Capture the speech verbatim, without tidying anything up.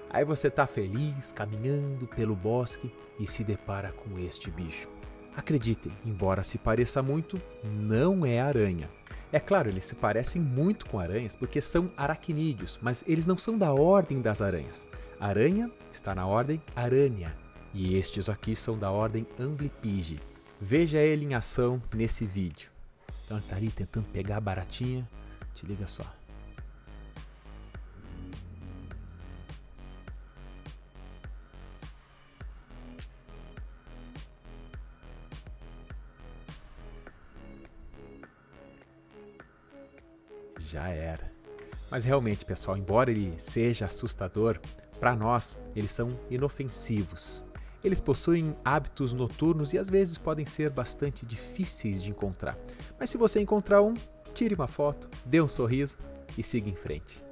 Aí você tá feliz, caminhando pelo bosque e se depara com este bicho. Acreditem, embora se pareça muito, não é aranha. É claro, eles se parecem muito com aranhas porque são aracnídeos, mas eles não são da ordem das aranhas. A aranha está na ordem Arania e estes aqui são da ordem Amblypyge. Veja ele em ação nesse vídeo. Então ele está ali tentando pegar a baratinha. Te liga só. Já era. Mas realmente, pessoal, embora ele seja assustador, para nós eles são inofensivos. Eles possuem hábitos noturnos e às vezes podem ser bastante difíceis de encontrar. Mas se você encontrar um, tire uma foto, dê um sorriso e siga em frente.